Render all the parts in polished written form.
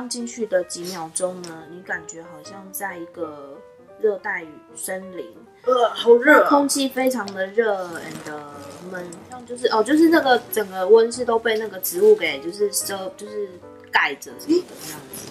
刚进去的几秒钟呢，你感觉好像在一个热带森林， 好热、啊， 空气非常的热 and 闷，像就是那个整个温室都被那个植物给就是盖着什么的这样子。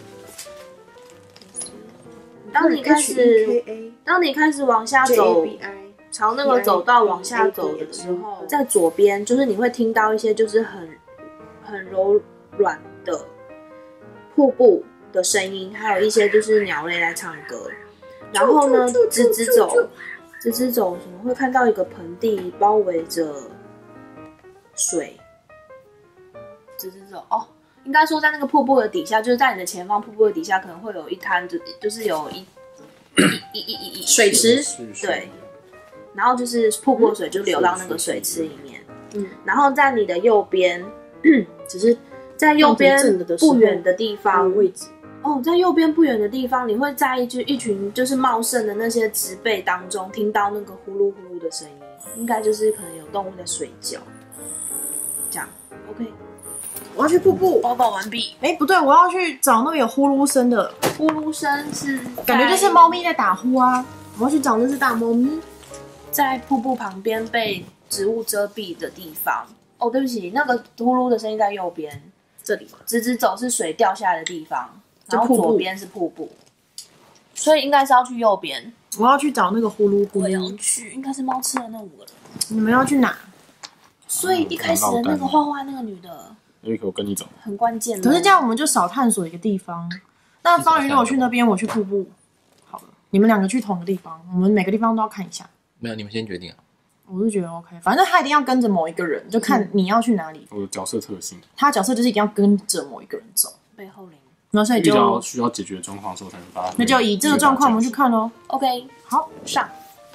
当你开始往下走，朝那个走道往下走的时候，在左边就是你会听到一些就是很柔软的瀑布的声音，还有一些就是鸟类在唱歌。然后呢，直直走，什么会看到一个盆地包围着水。直直走哦，应该说在那个瀑布的底下，就是在你的前方，瀑布的底下可能会有一滩，就是有一水池， 对。然后就是瀑布的水就流到那个水池里面。然后在你的右边，只是在右边不远的地方位置。 哦，在右边不远的地方，你会在一群就是茂盛的那些植被当中听到那个呼噜呼噜的声音，应该就是可能有动物在睡觉。这样 ，OK。 我要去瀑布， 报告完毕。 不对，我要去找那个有呼噜声的。 呼噜声是感觉就是猫咪在打呼啊！我要去找那只大猫咪， 在瀑布旁边被植物遮蔽的地方。哦，对不起，那个呼噜的声音在右边， 这里吗？ 直直走是水掉下来的地方。然后左边是瀑布，所以应该是要去右边。 我要去找那个呼噜呼噜。 我要去，应该是猫吃了那5个人。 你们要去哪？ 所以一开始的那个画画那个女的， 我跟你走， 很关键。 可是这样我们就少探索一个地方。那方瑜如果去那边，我去瀑布，好了，你们2个去同个地方，我们每个地方都要看一下。 没有，你们先决定啊。 我是觉得 OK， 反正他一定要跟着某一个人，就看你要去哪里。 我的角色特性， 他角色就是一定要跟着某一个人走， 背后灵。 然后所以就需要解决的状况的时候才能发。 那就以这个状况我们去看咯。 OK， 好， 上。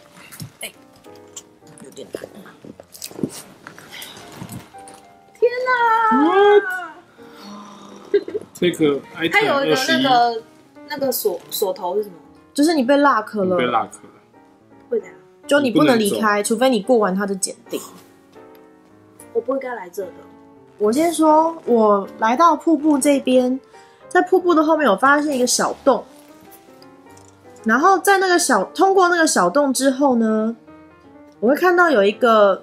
有点难。 天哪！ 这个它有一个那个锁头是什么？ 就是你被 lock 了， 被 lock 了， 会怎样？ 就你不能离开，除非你过完他的检定。 我不应该来这的。 我先说，我来到瀑布这边，在瀑布的后面，我发现一个小洞。然后在通过那个小洞之后呢，我会看到有一个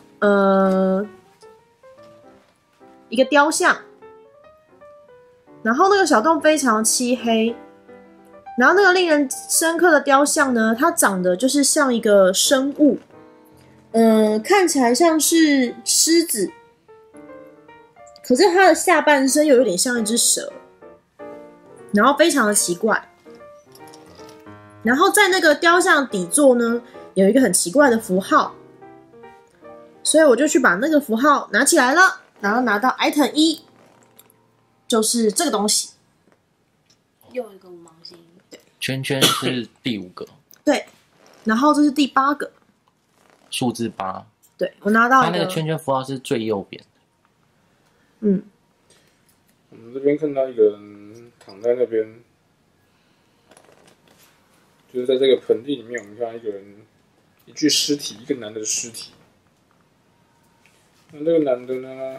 雕像。然后那个小洞非常漆黑，然后那个令人深刻的雕像呢，它长得就是像一个生物，看起来像是狮子，可是它的下半身又有点像一只蛇，然后非常的奇怪。然后在那个雕像底座呢，有一个很奇怪的符号，所以我就去把那个符号拿起来了，然后拿到 item 1。就是这个东西， 又一个5芒星， 圈圈是第5个， 对，然后这是第8个， 数字8， 对，我拿到它那个圈圈符号是最右边。 我们这边看到一个人躺在那边，就是在这个盆地里面，我们看到一个人，一具尸体，一个男的尸体。那这个男的呢？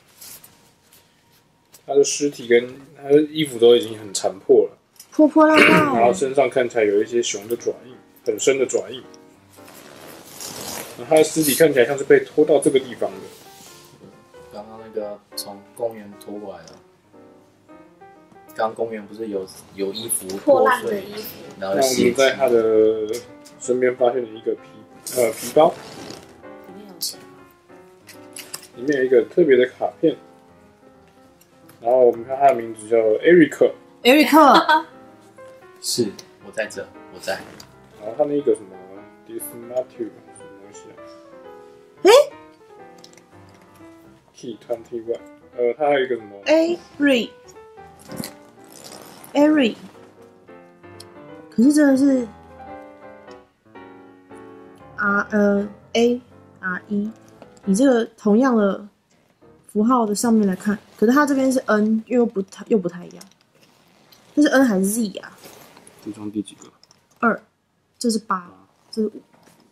他的尸体跟他的衣服都已经很残破了， 破破烂烂， 然后身上看起来有一些熊的爪印，很深的爪印。然后他的尸体看起来像是被拖到这个地方的。 刚刚那个从公园拖过来的，刚刚公园不是有衣服破烂的衣服， 然后那我们在他的身边发现了一个皮包， 里面有钱吗？ 里面有一个特别的卡片。然后我们看他的名字叫 Eric， 是我在这，我在。 然后他那个什么 Dismatthew 什么东西啊？Key 21，他还有一个什么 Ari， 可是真的是ARE， 以这个同样的符号的上面来看，可是它这边是 N， 又不太一样。这是 N 还是 Z 啊？ 这张第几个 ？2，这是8，这是5，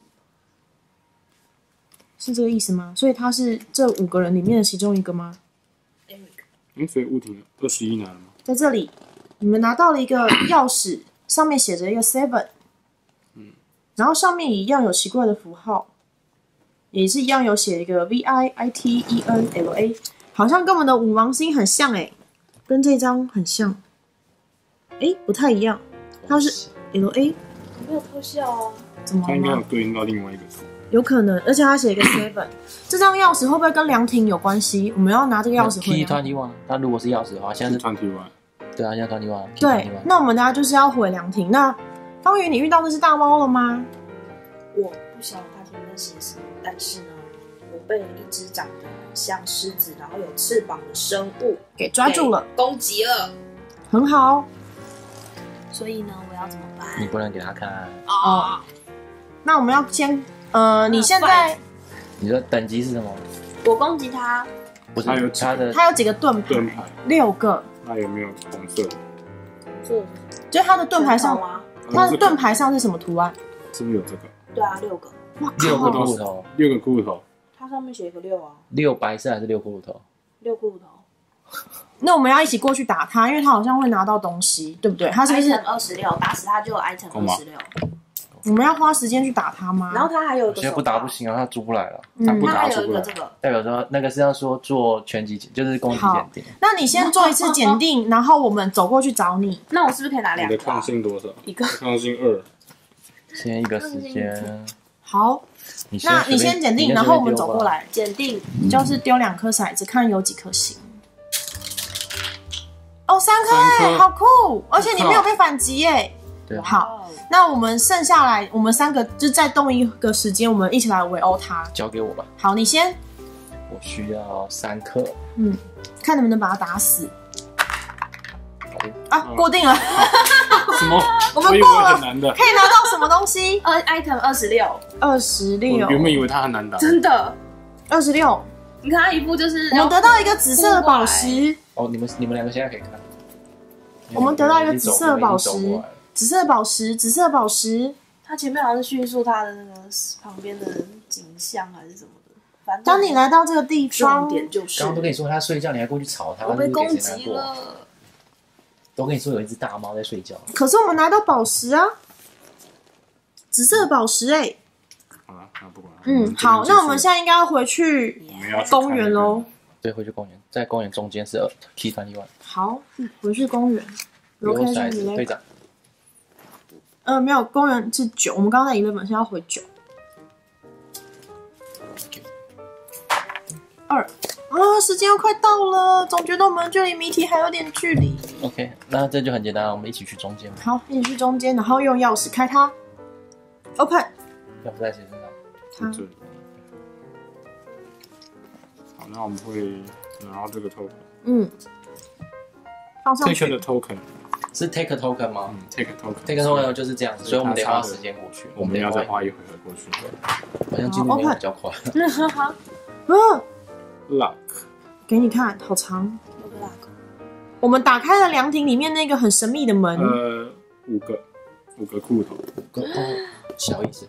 是这个意思吗？所以他是这5个人里面的其中一个吗？ 所以物体21拿了吗？ 在这里你们拿到了一个钥匙，上面写着一个 7，然后上面一样有奇怪的符号，也是一样有写一个 VITENLA， 好像跟我们的五芒星很像跟这张很像，不太一样，它是 LA， 没有特效啊， 怎么了吗？ 它应该有对应到另外一个字。 有可能，而且它写一个 7， 这张钥匙会不会跟凉亭有关系？我们要拿这个钥匙回凉亭。 T21，它如果是钥匙的话，现在是 21。 对啊，现在21。 对，那我们大家就是要回凉亭。那方宇，你遇到的是大猫了吗？ 我不晓得它前面写什么，但是呢，我被一只长得很像狮子，然后有翅膀的生物给抓住了， 攻击了。 很好。 所以呢，我要怎么办？ 你不能给他看。 哦，那我们要先，你现在， 你的等级是什么？ 我攻击它， 不是它有它有几个盾牌？6个。 那有没有红色的？ 就它的盾牌上，它的盾牌上是什么图案？ 是不是有这个？ 对啊，6个。 哇 6个靠！ 骷髅头 ，6个骷髅头。 它上面写一个6啊 ，6白色还是6骷髅头 ？6骷髅头。 那我们要一起过去打他，因为他好像会拿到东西，对不对？他是不是 item 26，打死他就有 item 26。 我们要花时间去打他吗？ 然后他还有一个， 现在不打不行啊，他出不来了。 他不他还有打出不来。 一个这个， 代表说那个是要说做拳击就是攻击检定。 那你先做一次检定，然后我们走过去找你。 那我是不是可以拿2个？ 你的抗性多少？ 一个抗性2。 先一个时间。 好，那你先检定，然后我们走过来检定， 就是丢2颗骰子，看有几颗星。哦，3颗好酷！而且你没有被反击耶。 对， 好，那我们剩下来，我们3个就再动一个时间，我们一起来围殴他。 交给我吧。 好，你先。 我需要3颗。 看能不能把他打死。啊，过定了。 什么？ 我们以为过了， 很难的。 可以拿到什么东西 ？item 26。 我原本以为他很难打。 真的。 26。 你看他一步就是。 我们得到一个紫色的宝石。 哦，你们2个现在可以看。 我们得到一个紫色的宝石，紫色宝石，紫色宝石。 它前面好像是叙述它的那个旁边的景象还是什么的。反正当你来到这个地方， 重点就是刚刚都跟你说他睡觉，你还过去吵他， 我被攻击了。 都跟你说有一只大猫在睡觉。 可是我们拿到宝石啊，紫色的宝石好了，那不管了。 好，那我们现在应该要回去公园喽。 对，回去公园，在公园中间是T21。 好，回去公园。 有骰子，队长。 没有，公园是9，我们刚刚在11，现在要回9。2。时间要快到了，总觉得我们距离谜题还有点距离。 OK， 那这就很简单，我们一起去中间。 好，一起去中间，然后用钥匙开它。Open。 钥匙在谁身上？ 这里。好，那我们会拿到这个 token。 放上去。 Take the token。 是 take a token 吗 ？Take a token。 take a token 就是这样子，所以我们得花时间过去。 我们要再花1回合过去。 好像进度没有比较快。 Luck。 给你看，好长。我们打开了凉亭里面那个很神秘的门。 5个骷髅头。 小意思。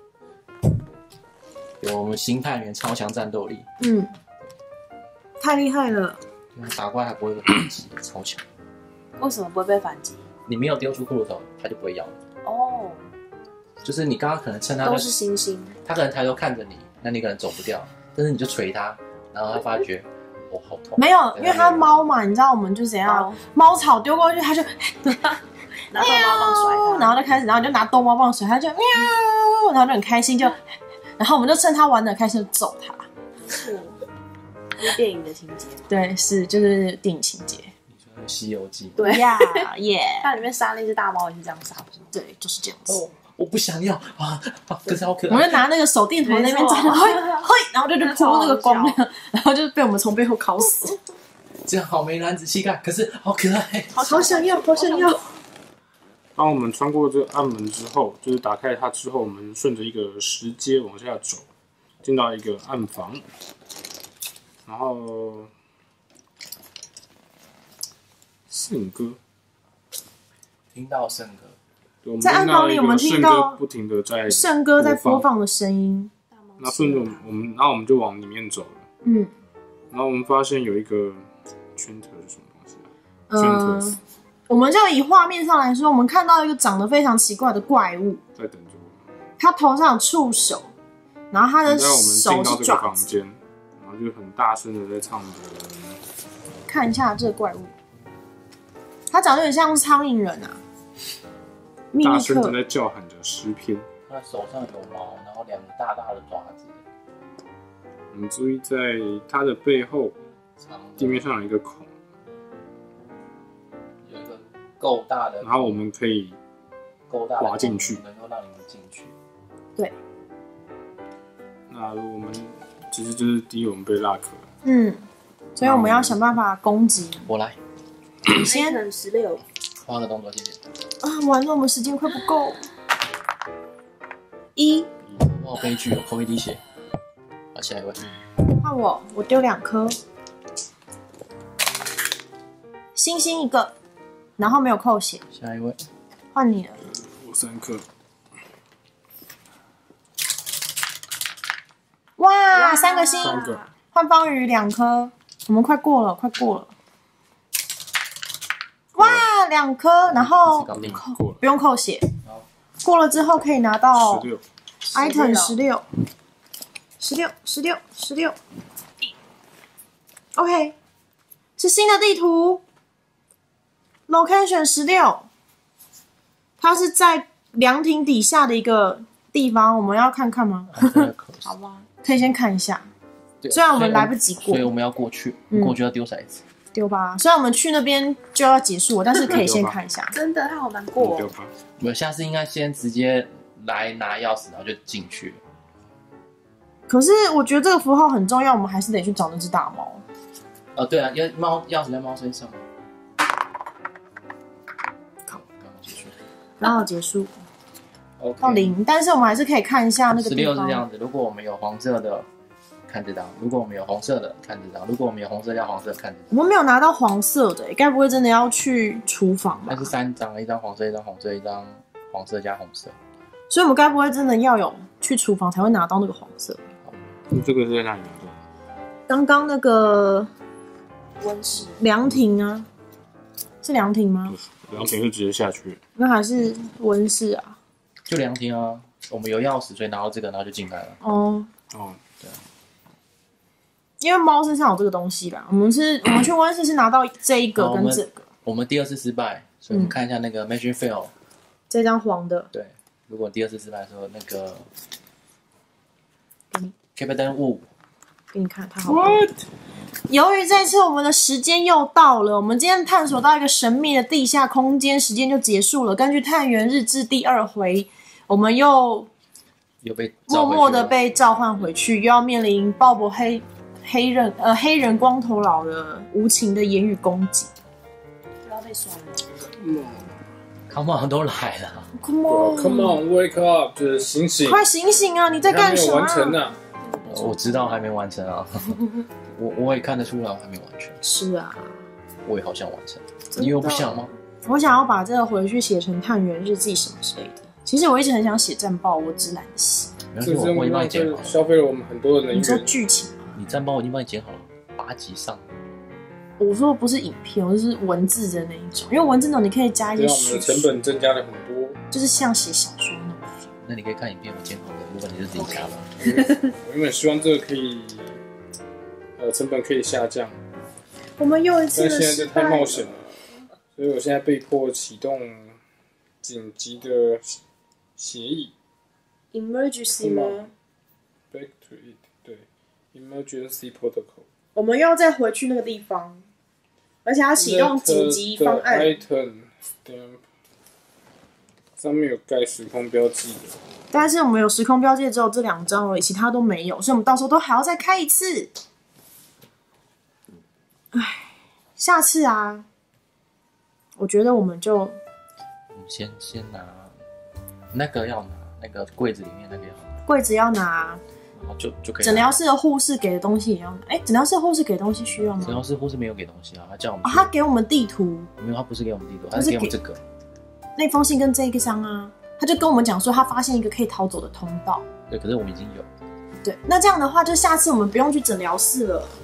有我们新探员超强战斗力。 太厉害了。 打怪还不会被反击，超强。 为什么不会被反击？ 你没有丢出骷髅头，他就不会咬你。 哦。 就是你刚刚可能趁他都是星星， 他可能抬头看着你，那你可能走不掉，但是你就捶他，然后他发觉。我好痛！ 没有，因为它猫嘛，你知道我们就怎样，猫草丢过去，它就拿逗猫棒甩， 然后就开始，然后你就拿逗猫棒甩，它就喵，然后就很开心，就，然后我们就趁它玩的开心就揍它。 是电影的情节， 对，是就是电影情节。 你说《西游记》？ 对呀，耶！ 它里面杀那只大猫也是这样杀，不是吗？ 对，就是这样子。 我不想要啊！可是好可爱。 我们就拿那个手电筒那边站，嘿，然后就扑那个光亮，然后就被我们从背后烤死。 这样好没男子气概，可是好可爱， 好想要，好想要。 当我们穿过这个暗门之后，就是打开它之后，我们顺着一个石阶往下走，进到一个暗房，然后圣歌， 听到圣歌。 在暗房里，我们听到不停的在圣歌在播放的声音。 那顺着我们就往里面走了。然后我们发现有一个圈头是什么东西？圈头我们就以画面上来说，我们看到一个长得非常奇怪的怪物， 在等着我们。 它头上有触手，然后它的在我们手进到这个是爪子。 房间，然后就很大声的在唱着。 看一下这个怪物，它长得有点像苍蝇人啊，秘密大声的客。 在叫喊着诗篇。 它手上有毛，然后2个大大的爪子， 我们注意在它的背后，地面上有一个孔， 有一个够大的， 然后我们可以够大的滑进去能够让你们进去。 对， 那如果我们其实就是第一，我们被lock了。 所以我们要想办法攻击。 我来你先 16， 画个动作，谢谢。 啊！完了，我们时间快不够。1， 我好悲剧哦，口一滴血。好，下一位。 换我，我丢2颗星星1个，然后没有扣血。 下一位。 换你了， 我3颗。 哇，3个星。 3个。 换方宇2颗，我们快过了，快过了。哇，2颗，然后搞定过了， 不用扣血。过了之后可以拿到 16。 item 16。OK， 是新的地图 ，location 16，它是在凉亭底下的一个地方，我们要看看吗？ 好吧， 可以先看一下。 对虽然我们来不及过所以我们要过去，过去要丢骰子。 丢吧，虽然我们去那边就要结束了，但是可以先看一下。 真的，他好难过哦。 我们下次应该先直接来拿钥匙，然后就进去。 可是我觉得这个符号很重要，我们还是得去找那只大猫。 对啊，钥匙在猫身上。刚结束。 然后结束 OK 到0，但是我们还是可以看一下那个地 16 方。 是这样子，如果我们有黄色的，看这张；如果我们有红色的，看这张；如果我们有红色加黄色，看这张。 我们没有拿到黄色的，该不会真的要去厨房吧那？是3张，一张黄色，一张红色，一张黄色加红色。 所以我们该不会真的要有去厨房才会拿到那个黄色？ 这个是在哪里拿的？ 刚刚那个温室凉亭啊，是凉亭吗？ 凉亭是直接下去。 那还是温室啊？ 就凉亭啊，我们有钥匙，所以拿到这个，然后就进来了。 哦， 哦， 因为猫身上有这个东西啦。我们去温室是拿到这一个跟这个， 我们第2次失败，所以我们看一下那个 Mission Fail。 这张黄的。 对，如果第2次失败的时候，那个给你 Captain Wu 给你看，它好棒。由于这次我们的时间又到了，我们今天探索到一个神秘的地下空间，时间就结束了。根据探员日志第2回，我们又被默默的被召唤回去，又要面临鲍勃黑人光头佬的无情的言语攻击。 不要被甩了。 Come on 都来了， Come on， Come on, wake up！ 就是醒醒， 快醒醒啊！你在干什么？ 完成啊！ 我知道还没完成啊，我也看得出来我还没完成， 是啊， 我也好想完成，你有不想吗？ 我想要把这个回去写成探员日记什么之类的。其实我一直很想写战报，我只懒得写。 没关系，我已经帮你剪好了。 消费了我们很多的能你说源。 剧情吗？ 你战报我已经帮你剪好了，8集上。 我说不是影片，我是文字的那一种，因为文字那种你可以加一些让我们的成本增加了很多。 就是像写小说那种。 那你可以看影片，我剪好的，如果你是自己加的。 我原本希望这个可以，成本可以下降， 我们又一次但的现在这太失败冒险了，所以我现在被迫启动紧急的协议。 Emergency 吗？ Back to it， 对 ，Emergency Protocol。 我们又要再回去那个地方，而且要启动紧急方案。 Item stamp 上面有盖时空标记的。 但是我们有时空标记只有这2张而已，其他都没有，所以我们到时候都还要再开一次。唉，下次啊，我觉得我们就我们先拿那个要拿，那个柜子里面那个要拿， 柜子要拿， 然后就可以拿。 诊疗室的护士给的东西也要拿。哎，诊疗室的护士给的东西需要吗？ 诊疗室护士没有给东西啊，他叫我们哦，他给我们地图， 没有，他不是给我们地图，他是给我们这个。 那封信跟这一张啊，他就跟我们讲说他发现一个可以逃走的通道。 对，可是我们已经有。 对，那这样的话，就下次我们不用去诊疗室了，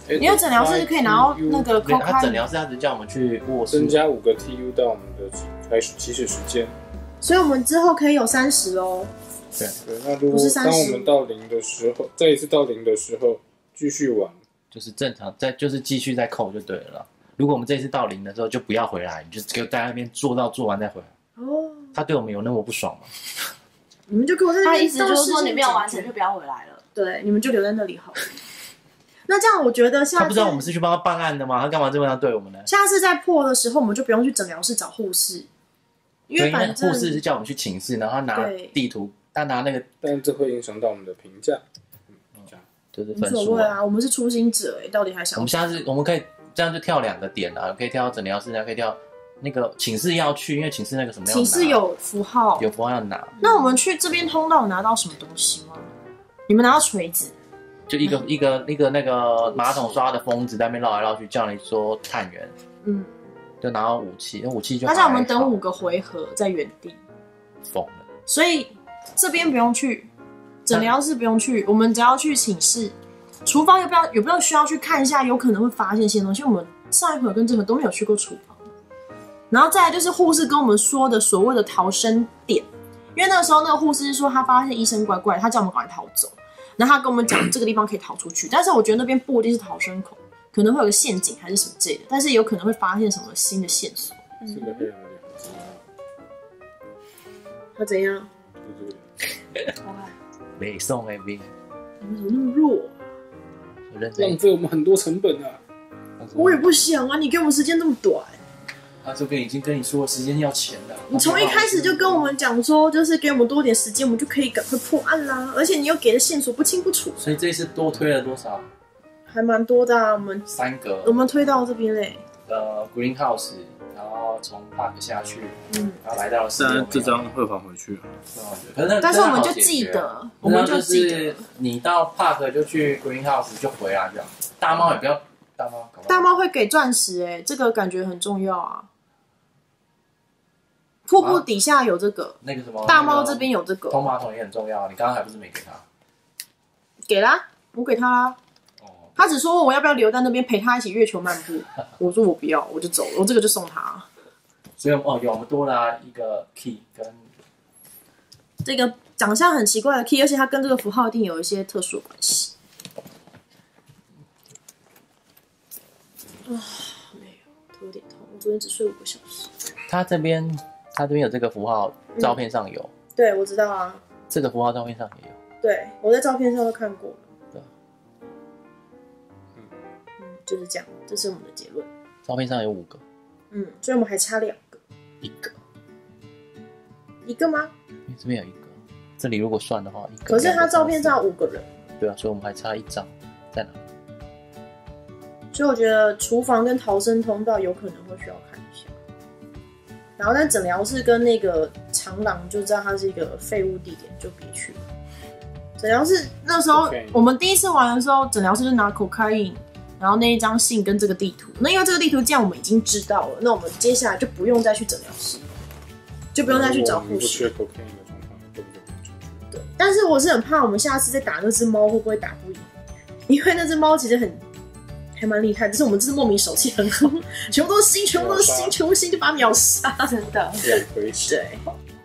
因为诊疗室就可以拿到那个 cocaine。 他诊疗室他只叫我们去卧室增加5个 TU 到我们的起始时间， 所以我们之后可以有30哦。 对， 那如果当我们到0的时候，再一次到0的时候，继续往就是正常，就是继续再扣就对了啦。如果我们这次到0的时候，就不要回来，你就给我在那边做完再回来。哦，他对我们有那么不爽吗？ 你们就给我在那边。 他意思就是说，你没有完成就不要回来了。 对，你们就留在那里好了。那这样我觉得下次他不知道我们是去帮他办案的吗？他干嘛这么样对我们呢？ 下次在破的时候，我们就不用去诊疗室找护士，因为反正护士是叫我们去寝室，然后他拿地图，他拿那个， 但这会影响到我们的评价。 就是分数。 无所谓啊，我们是初心者到底还想？ 我们下次我们可以这样就跳2个点啊，可以跳诊疗室，可以跳那个寝室要去，因为寝室那个什么要拿， 寝室有符号， 有符号要拿。 那我们去这边通道拿到什么东西吗？你们拿到锤子？ 就一个那个马桶刷的疯子在那边绕来绕去，叫你说探员，就拿到武器，那武器就。 他叫我们等5个回合在原地。 疯了。 所以这边不用去，诊疗室不用去，我们只要去寝室。厨房有没有需要去看一下？有可能会发现一些东西。我们上一回跟这回都没有去过厨房。然后再来就是护士跟我们说的所谓的逃生点，因为那个时候那个护士说他发现医生怪怪，他叫我们赶快逃走。然后他跟我们讲这个地方可以逃出去，但是我觉得那边不一定是逃生口，可能会有个陷阱还是什么之类的，但是有可能会发现什么新的线索。 这个黑人有点他怎样？ 没送 A B， 你们怎么那么弱？ 浪费我们很多成本啊！ 我也不想啊，你给我们时间这么短。 他这边已经跟你说时间要钱了， 你从一开始就跟我们讲说，就是给我们多点时间，我们就可以赶快破案啦。而且你又给的线索不清不楚， 所以这一次多推了多少？ 还蛮多的啊，我们 3个， 我们推到这边嘞。 Greenhouse， 然后从 Park 下去，然后来到了16。 但这张会还回去但是我们就记得，我们就记得， 你到 Park 就去 Greenhouse 就回来就好。大猫也不要， 大猫会给钻石这个感觉很重要啊。瀑布底下有这个， 那个什么， 大猫这边有这个， 通马桶也很重要。你刚刚还不是没给他？ 给啦，我给他啦。他只说问我要不要留在那边陪他一起月球漫步，我说我不要，我就走了，我这个就送他。 所以有我们多了一个 key 跟这个长相很奇怪的 key， 而且它跟这个符号一定有一些特殊的关系。累哦，头有点痛，我昨天只睡5个小时。 他这边有这个符号，照片上有。 对，我知道啊。 这个符号照片上也有。 对，我在照片上都看过了。 对。 就是这样，这是我们的结论。 照片上有5个。 所以我们还差2个。一个吗？ 因为这边有1个，这里如果算的话1个。 可是他照片上有5个人。 对啊，所以我们还差1张，在哪？ 所以我觉得厨房跟逃生通道有可能会需要看一下。然后但诊疗室跟那个长廊就知道它是一个废物地点，就别去了。诊疗室那时候我们第一次玩的时候，诊疗室就拿 cocaine， 然后那一张信跟这个地图。那因为这个地图既然我们已经知道了，那我们接下来就不用再去诊疗室，就不用再去找护士。 不缺 cocaine 的状况，根本就不用出去。 对，但是我是很怕我们下次再打那只猫会不会打不赢，因为那只猫其实还蛮厉害，只是我们这次莫名手气很好，全部都是心，全部都是心，全部心就把它秒杀，真的。 对， 对。